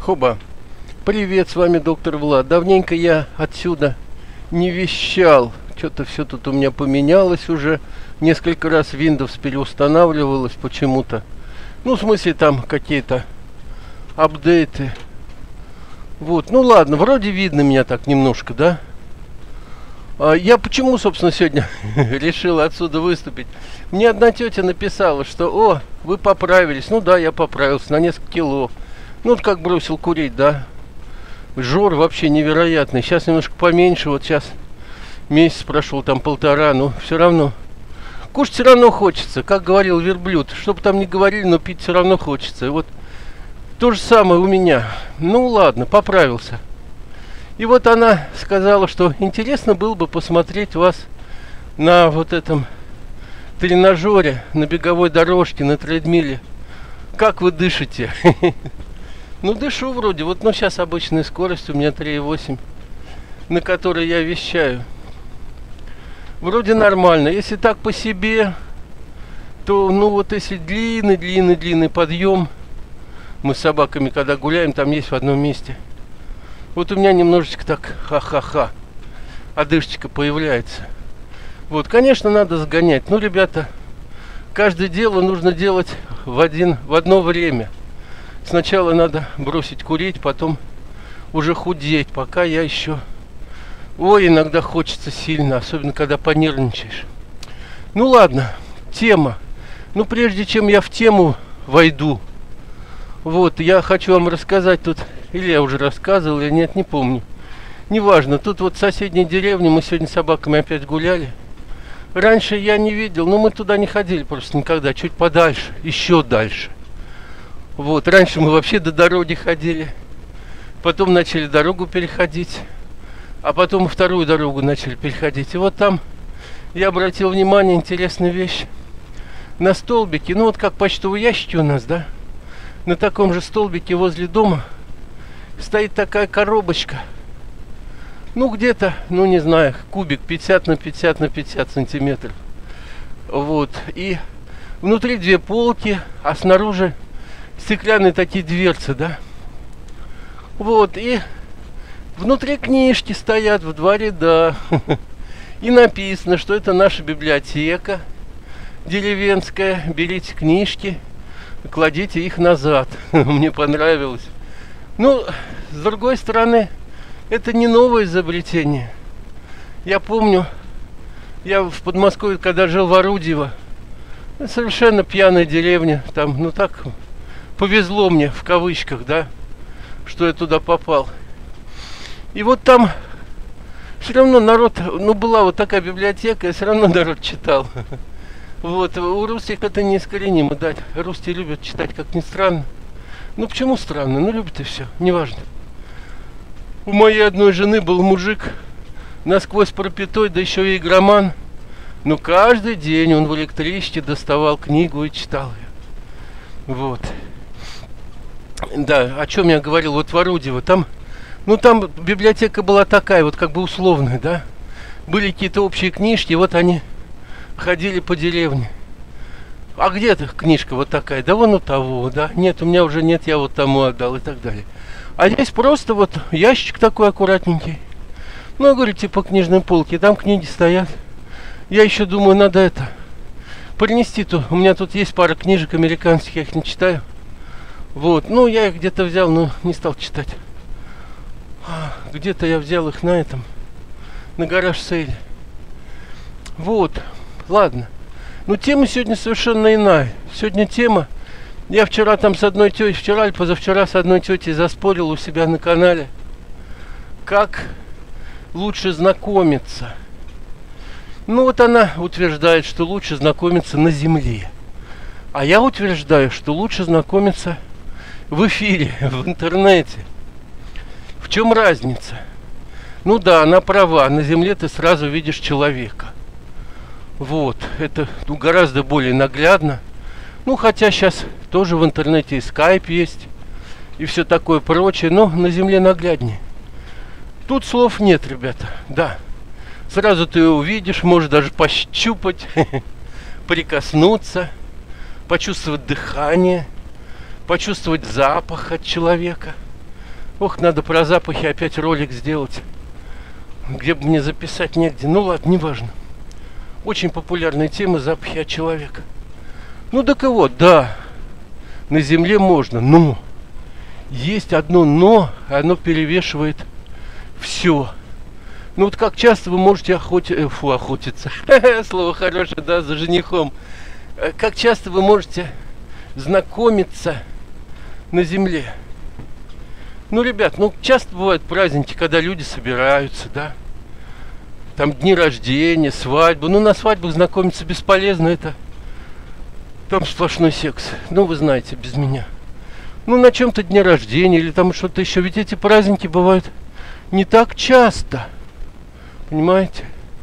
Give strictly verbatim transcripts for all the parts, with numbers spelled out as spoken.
Хоба. Привет, с вами доктор Влад. Давненько я отсюда не вещал. Что-то все тут у меня поменялось уже. Несколько раз Windows переустанавливалось почему-то. Ну, в смысле, там какие-то апдейты. Вот, ну ладно, вроде видно меня так немножко, да? А я почему, собственно, сегодня решил отсюда выступить? Мне одна тетя написала, что, о, вы поправились. Ну да, я поправился на несколько кило. Ну, вот как бросил курить, да? Жор вообще невероятный. Сейчас немножко поменьше, вот сейчас месяц прошел, там полтора, но все равно. Кушать все равно хочется, как говорил верблюд. Что бы там ни говорили, но пить все равно хочется. И вот то же самое у меня. Ну ладно, поправился. И вот она сказала, что интересно было бы посмотреть вас на вот этом тренажере, на беговой дорожке, на трейдмиле. Как вы дышите? Ну, дышу вроде. Вот, ну, сейчас обычная скорость у меня три и восемь, на которой я вещаю. Вроде нормально. Если так по себе, то, ну, вот если длинный-длинный-длинный подъем, мы с собаками, когда гуляем, там есть в одном месте. Вот у меня немножечко так ха-ха-ха, одышечка появляется. Вот, конечно, надо сгонять. Ну, ребята, каждое дело нужно делать в, один, в одно время. Сначала надо бросить курить, потом уже худеть, пока я еще... Ой, иногда хочется сильно, особенно когда понервничаешь. Ну ладно, тема. Ну, прежде чем я в тему войду, вот, я хочу вам рассказать тут, или я уже рассказывал, или нет, не помню. Неважно, тут вот в соседней деревне мы сегодня с собаками опять гуляли. Раньше я не видел, но мы туда не ходили просто никогда, чуть подальше, еще дальше. Вот, раньше мы вообще до дороги ходили, потом начали дорогу переходить, а потом вторую дорогу начали переходить. И вот там я обратил внимание, интересная вещь, на столбике, ну вот как почтовые ящики у нас, да, на таком же столбике возле дома стоит такая коробочка, ну где-то, ну не знаю, кубик пятьдесят на пятьдесят на пятьдесят сантиметров. Вот, и внутри две полки, а снаружи стеклянные такие дверцы, да. Вот, и внутри книжки стоят в два ряда. И написано, что это наша библиотека деревенская. Берите книжки, кладите их назад. Мне понравилось. Ну, с другой стороны, это не новое изобретение. Я помню, я в Подмосковье, когда жил в Орудьево, совершенно пьяная деревня, там, ну так... Повезло мне, в кавычках, да, что я туда попал. И вот там все равно народ, ну была вот такая библиотека, и все равно народ читал. Вот, у русских это неискоренимо, да, русские любят читать, как ни странно. Ну почему странно? Ну любят и все, неважно. У моей одной жены был мужик, насквозь пропитой, да еще и игроман. Но каждый день он в электричке доставал книгу и читал ее. Вот. Да, о чем я говорил, вот в Орудьево, там, ну там библиотека была такая, вот как бы условная, да, были какие-то общие книжки, вот они ходили по деревне. А где-то книжка вот такая, да вон у того, да, нет, у меня уже нет, я вот тому отдал и так далее. А здесь просто вот ящик такой аккуратненький, ну, я говорю, типа книжной полки, там книги стоят. Я еще думаю, надо это, принести-то, у меня тут есть пара книжек американских, я их не читаю. Вот, ну я их где-то взял, но не стал читать. Где-то я взял их на этом, на гараж-сейле. Вот, ладно. Ну тема сегодня совершенно иная. Сегодня тема, я вчера там с одной тетей, вчера или позавчера с одной тетей заспорил у себя на канале, как лучше знакомиться. Ну вот она утверждает, что лучше знакомиться на земле. А я утверждаю, что лучше знакомиться в эфире, в интернете. В чем разница? Ну да, она права. На земле ты сразу видишь человека. Вот. Это ну, гораздо более наглядно. Ну, хотя сейчас тоже в интернете и скайп есть, и все такое прочее. Но на земле нагляднее. Тут слов нет, ребята. Да. Сразу ты его увидишь, можешь даже пощупать, прикоснуться, почувствовать дыхание, почувствовать запах от человека. Ох, надо про запахи опять ролик сделать. Где бы мне записать, негде. Ну ладно, неважно. Очень популярная тема — запахи от человека. Ну так и вот, да, на земле можно, но есть одно но, оно перевешивает все. Ну вот как часто вы можете охоти... Фу, охотиться. Слово хорошее, да, за женихом. Как часто вы можете знакомиться на земле? Ну, ребят, ну часто бывают праздники, когда люди собираются, да. Там дни рождения, свадьбы. Ну, на свадьбах знакомиться бесполезно, это там сплошной секс. Ну, вы знаете, без меня. Ну, на чем-то дне рождения или там что-то еще. Ведь эти праздники бывают не так часто. Понимаете?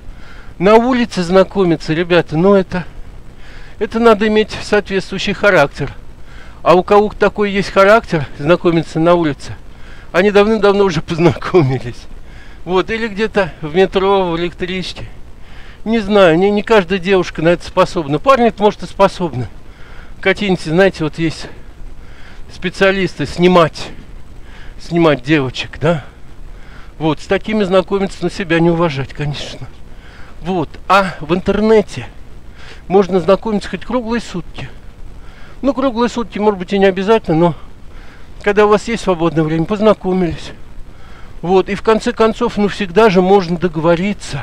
На улице знакомиться, ребята, ну это... Это надо иметь соответствующий характер. А у кого такой есть характер, знакомиться на улице, они давным-давно уже познакомились. Вот, или где-то в метро, в электричке. Не знаю, не, не каждая девушка на это способна. Парни, может, и способны. Какие-нибудь, знаете, вот есть специалисты снимать, снимать девочек, да? Вот, с такими знакомиться, на себя не уважать, конечно. Вот, а в интернете можно знакомиться хоть круглые сутки. Ну, круглые сутки, может быть, и не обязательно, но когда у вас есть свободное время, познакомились. Вот, и в конце концов, ну, всегда же можно договориться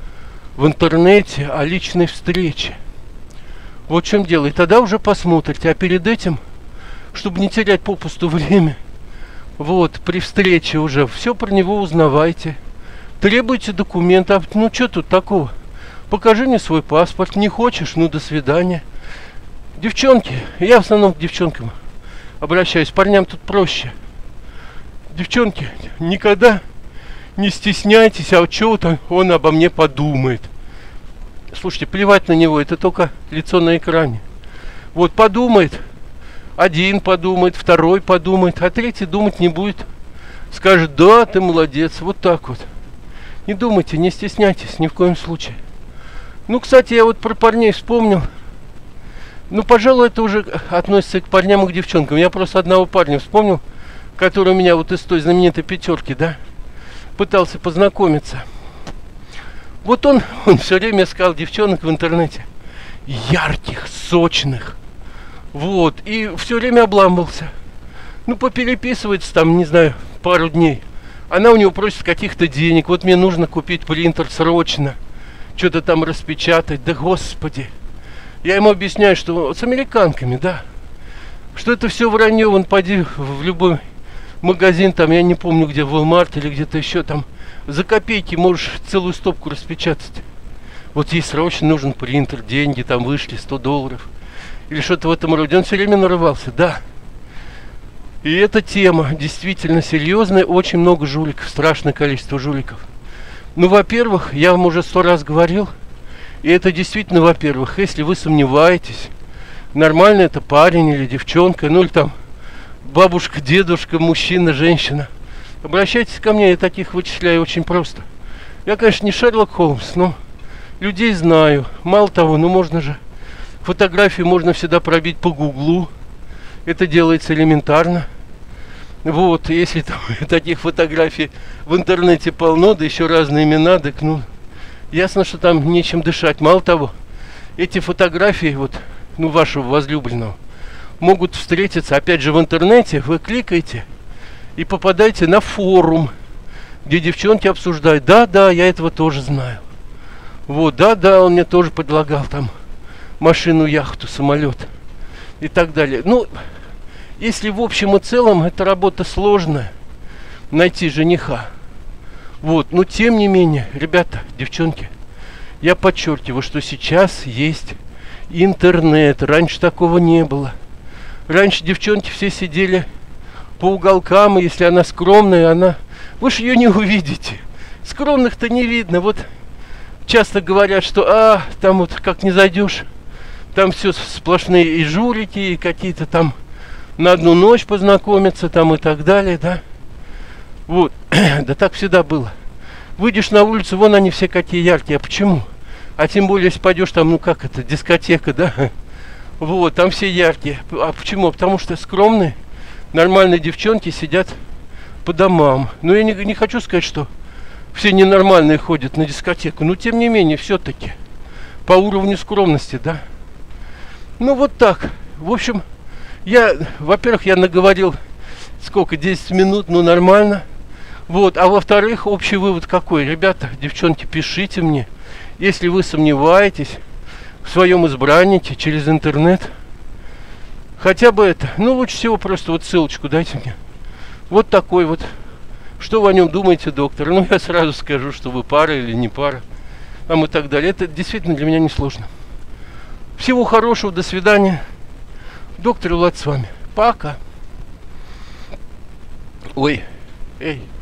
в интернете о личной встрече. Вот в чем дело. И тогда уже посмотрите. А перед этим, чтобы не терять попусту время, вот, при встрече уже все про него узнавайте. Требуйте документы. Ну, что тут такого? Покажи мне свой паспорт. Не хочешь? Ну, до свидания. Девчонки, я в основном к девчонкам обращаюсь. Парням тут проще. Девчонки, никогда не стесняйтесь, а что там он обо мне подумает. Слушайте, плевать на него, это только лицо на экране. Вот подумает, один подумает, второй подумает, а третий думать не будет. Скажет: да, ты молодец, вот так вот. Не думайте, не стесняйтесь ни в коем случае. Ну, кстати, я вот про парней вспомнил. Ну, пожалуй, это уже относится к парням и к девчонкам. Я просто одного парня вспомнил, который у меня вот из той знаменитой пятерки, да, пытался познакомиться. Вот он, он все время искал девчонок в интернете. Ярких, сочных. Вот. И все время обламывался. Ну, попереписывается там, не знаю, пару дней. Она у него просит каких-то денег. Вот мне нужно купить принтер срочно. Что-то там распечатать. Да господи. Я ему объясняю, что с американками, да. Что это все вранье. Вон пойди в любой магазин, там, я не помню где, в Walmart или где-то еще там. За копейки можешь целую стопку распечатать. Вот ей срочно нужен принтер, деньги там вышли, сто долларов. Или что-то в этом роде. Он все время нарывался, да. И эта тема действительно серьезная. Очень много жуликов, страшное количество жуликов. Ну, во-первых, я вам уже сто раз говорил, и это действительно, во-первых, если вы сомневаетесь, нормально это парень или девчонка, ну или там бабушка, дедушка, мужчина, женщина, обращайтесь ко мне, я таких вычисляю очень просто. Я, конечно, не Шерлок Холмс, но людей знаю. Мало того, ну можно же, фотографии можно всегда пробить по гуглу. Это делается элементарно. Вот, если там таких фотографий в интернете полно, да еще разные имена, так ну, ясно, что там нечем дышать. Мало того, эти фотографии, вот, ну, вашего возлюбленного, могут встретиться, опять же, в интернете. Вы кликаете и попадаете на форум, где девчонки обсуждают. Да, да, я этого тоже знаю. Вот, да, да, он мне тоже предлагал там машину, яхту, самолет и так далее. Ну, если в общем и целом эта работа сложная, найти жениха. Вот, но тем не менее, ребята, девчонки, я подчеркиваю, что сейчас есть интернет. Раньше такого не было. Раньше девчонки все сидели по уголкам, и если она скромная, она... Вы же ее не увидите. Скромных-то не видно. Вот часто говорят, что а, там вот как не зайдешь, там все сплошные и жулики, и какие-то там на одну ночь познакомиться там и так далее, да. Вот, да так всегда было. Выйдешь на улицу, вон они все какие яркие. А почему? А тем более, если пойдешь там, ну как это, дискотека, да. Вот, там все яркие. А почему? Потому что скромные, нормальные девчонки сидят по домам. Но я не, не хочу сказать, что все ненормальные ходят на дискотеку. Но тем не менее, все-таки по уровню скромности, да. Ну вот так. В общем, я, во-первых, я наговорил сколько, десять минут, ну нормально. Вот, а во-вторых, общий вывод какой? Ребята, девчонки, пишите мне, если вы сомневаетесь в своем избраннике через интернет. Хотя бы это, ну лучше всего просто вот ссылочку дайте мне. Вот такой вот. Что вы о нем думаете, доктор? Ну я сразу скажу, что вы пара или не пара. Там и так далее. Это действительно для меня несложно. Всего хорошего, до свидания. Доктор Влад с вами. Пока. Ой, эй.